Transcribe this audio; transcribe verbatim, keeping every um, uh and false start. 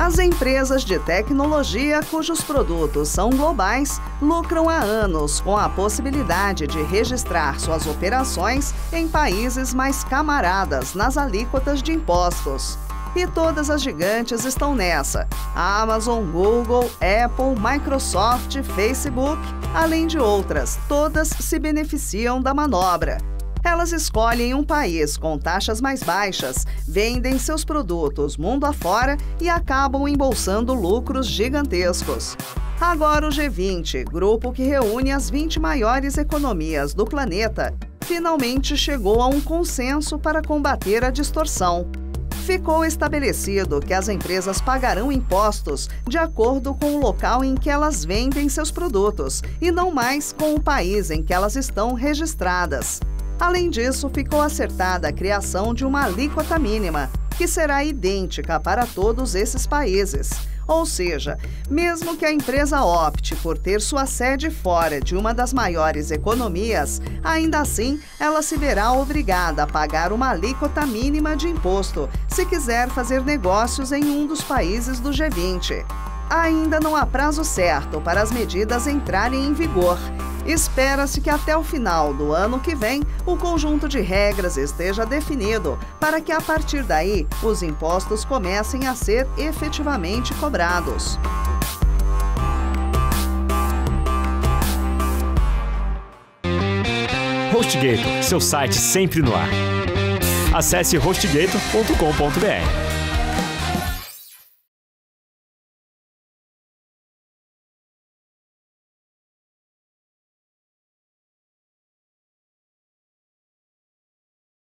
As empresas de tecnologia cujos produtos são globais lucram há anos com a possibilidade de registrar suas operações em países mais camaradas nas alíquotas de impostos. E todas as gigantes estão nessa: Amazon, Google, Apple, Microsoft, Facebook, além de outras, todas se beneficiam da manobra. Elas escolhem um país com taxas mais baixas, vendem seus produtos mundo afora e acabam embolsando lucros gigantescos. Agora o G vinte, grupo que reúne as vinte maiores economias do planeta, finalmente chegou a um consenso para combater a distorção. Ficou estabelecido que as empresas pagarão impostos de acordo com o local em que elas vendem seus produtos e não mais com o país em que elas estão registradas. Além disso, ficou acertada a criação de uma alíquota mínima, que será idêntica para todos esses países. Ou seja, mesmo que a empresa opte por ter sua sede fora de uma das maiores economias, ainda assim ela se verá obrigada a pagar uma alíquota mínima de imposto se quiser fazer negócios em um dos países do G vinte. Ainda não há prazo certo para as medidas entrarem em vigor. Espera-se que até o final do ano que vem o conjunto de regras esteja definido para que a partir daí os impostos comecem a ser efetivamente cobrados. HostGator, seu site sempre no ar. Acesse hostgator ponto com ponto br.